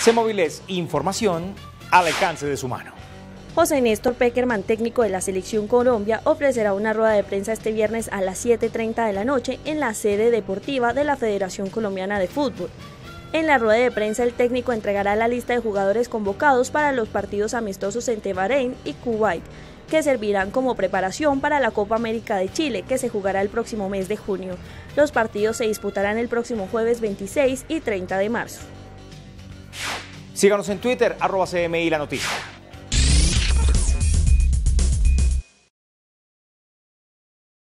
C-Móviles, información al alcance de su mano. José Néstor Pekerman, técnico de la Selección Colombia, ofrecerá una rueda de prensa este viernes a las 7:30 de la noche en la sede deportiva de la Federación Colombiana de Fútbol. En la rueda de prensa, el técnico entregará la lista de jugadores convocados para los partidos amistosos entre Bahrein y Kuwait, que servirán como preparación para la Copa América de Chile, que se jugará el próximo mes de junio. Los partidos se disputarán el próximo jueves 26 y 30 de marzo. Síganos en Twitter, @CMI La Noticia.